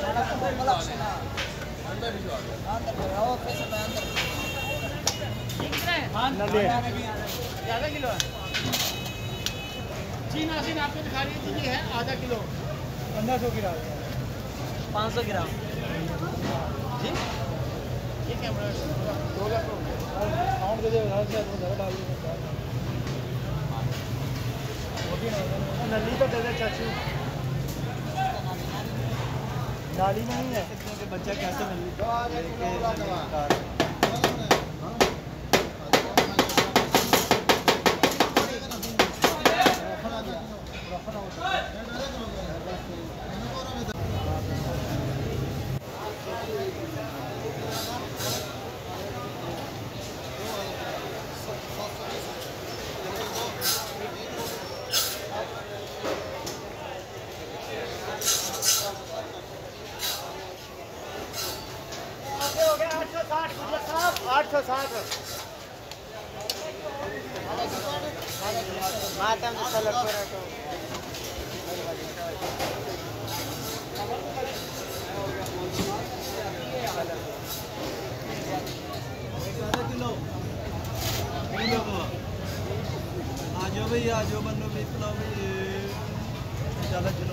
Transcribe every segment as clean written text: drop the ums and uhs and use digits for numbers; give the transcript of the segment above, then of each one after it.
ज़्यादा किलो है चीन आसीन आपको दिखा रही थी, ये है आधा किलो 1500 ग्राम 500 ग्राम जी। ये कैमरा 2 लाख काउंट दे दे डाल दे नली तो दे दे चाचू, नाली में नहीं है कि बच्चा कैसे नली हो गया 860 मातम सलट पराठो किलो आजो भाई आजो बनो भी पिलाओ ज़्यादा किलो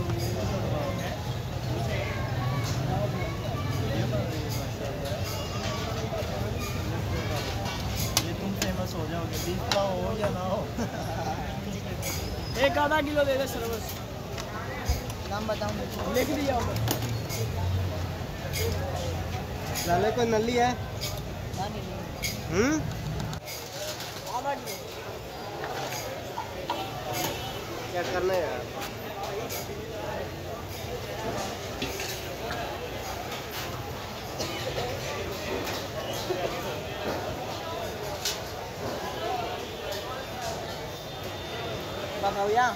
हो जाओगे, 20 का हो या ना हो। एक आधा किलो दे दे सर बस, नाम बताऊँ लिख दिया होगा। लाले कोई नली है? आधा किलो क्या करना है यार? बताओ या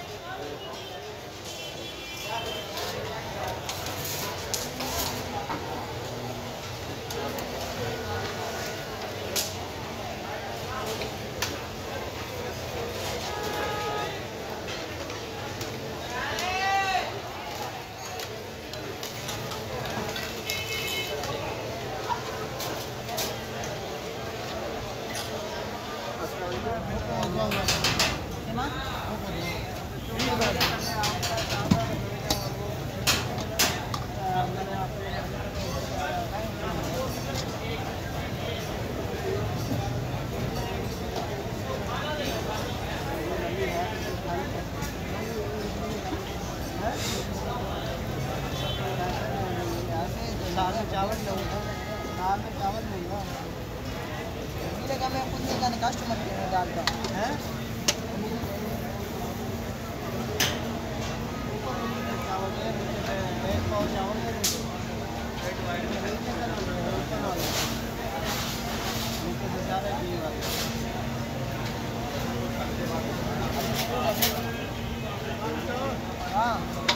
चावल नहीं मैं खुद नहीं जाने कस्टमर के डालता है हाँ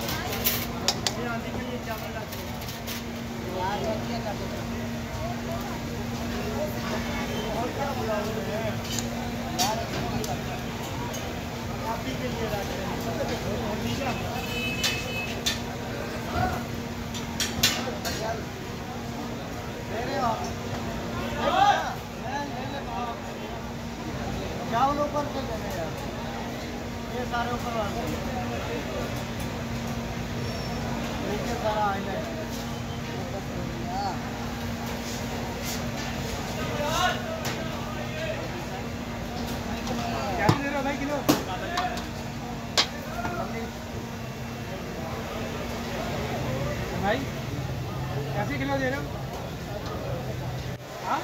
चावल ऊपर से देने यार, ये सारे ऊपर वाले नीचे सारा आएगा क्या दे रहा भाई किलो भाई कैसे किलो दे रहे हो? हाँ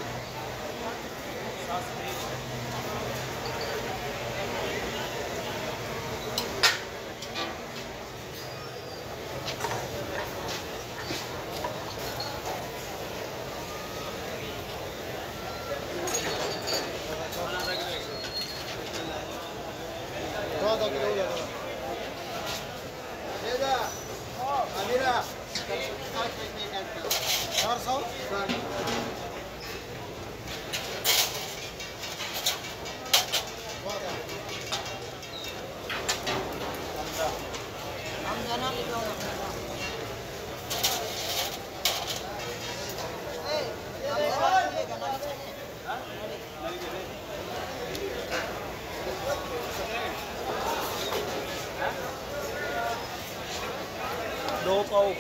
पाओ।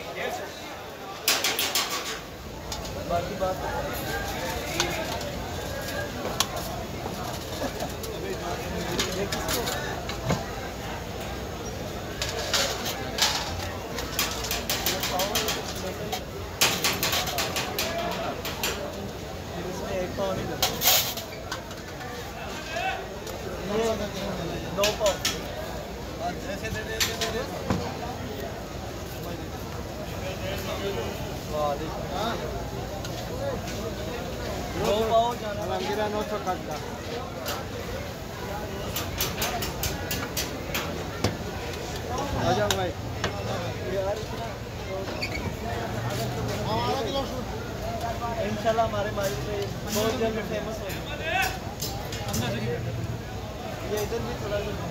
बाकी बात इसमें एक पाव नहीं लगता, ये 2 पाव ऐसे दे दे। हाँ 2 पाव जाना मेरा 900 का आ जाओ भाई यार। इंशाल्लाह हमारे भाई पे बहुत जल्द फेमस हो। ये इधर भी थोड़ा सा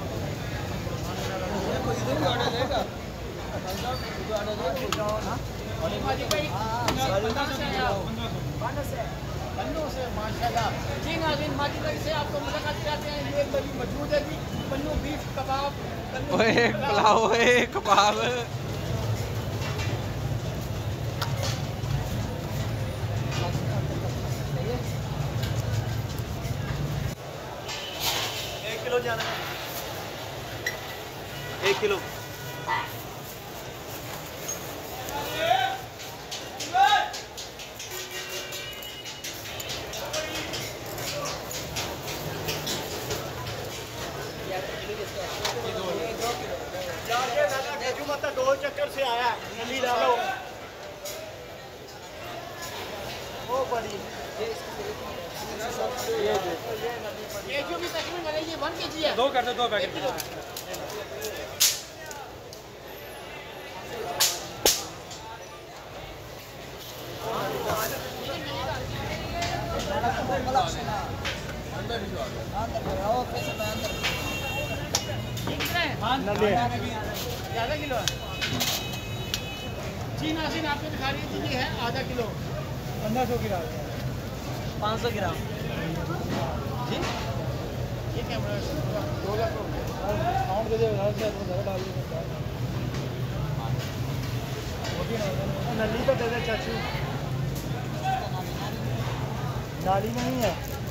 इधर भी ऑर्डर देगा पन्नों से माशाल्लाह जी नाज़रीन माजीगढ़ से आपको मुलाकात कराते हैं। ये बड़ी मौजूद है जी पन्नू बीफ कबाब, पुलाव, कबाब। किलो जाना है 1 किलो। दो चक्कर से आया नली डालो वो बड़ी ये जो भी तकरीबन वाला ये 1 kg है। 2 कर दो 2 पैकेट। ज़्यादा किलो है जी नाज़रीन, आपको दिखा रही है है आधा किलो 1500 ग्राम 500 ग्राम जी। ये कैमरा 2 लाख अमाउंट दे दे ज़्यादा डाल दे। नली तो दे दे चाचू, नाली में नहीं है।